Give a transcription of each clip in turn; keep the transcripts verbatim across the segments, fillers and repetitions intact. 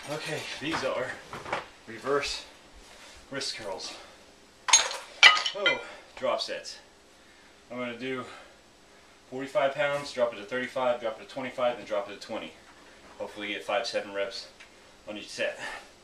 Okay, these are reverse wrist curls. Oh, drop sets. I'm going to do forty-five pounds, drop it to thirty-five, drop it to twenty-five, then drop it to twenty. Hopefully get five, seven reps on each set.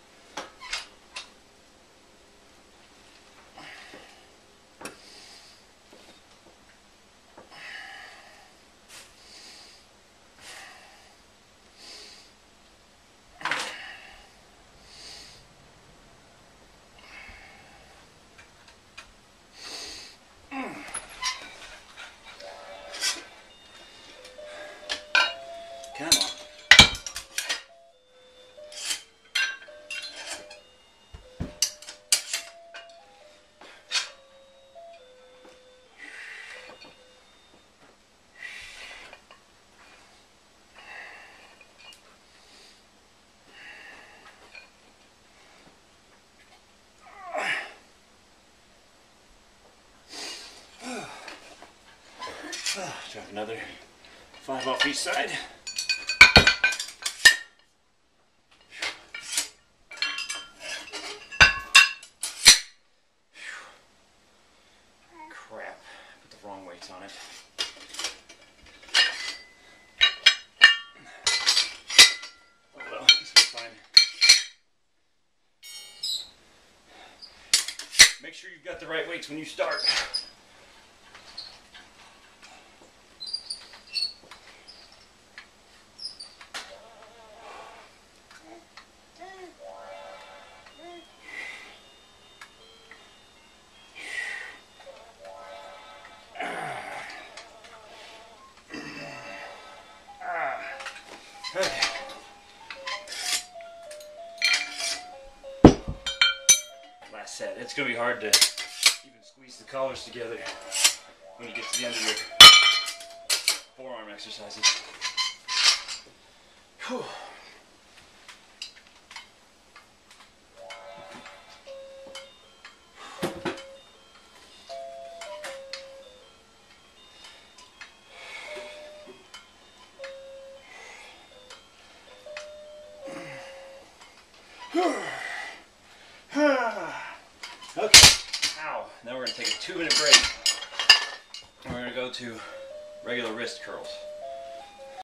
Come on. Drop another five off each side. Crap, put the wrong weights on it. Oh well, this will be fine. Make sure you've got the right weights when you start. Okay. Last set. It's going to be hard to even squeeze the collars together when you get to the end of your forearm exercises. Whew. Okay, ow. Now we're going to take a two minute break. And we're going to go to regular wrist curls.